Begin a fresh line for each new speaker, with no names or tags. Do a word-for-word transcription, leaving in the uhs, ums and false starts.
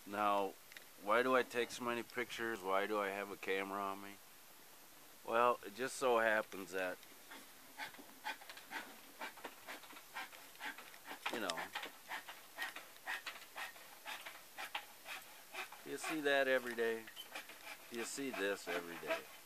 Now, why do I take so many pictures? Why do I have a camera on me? Well, it just so happens that, you know, you see that every day. You see this every day.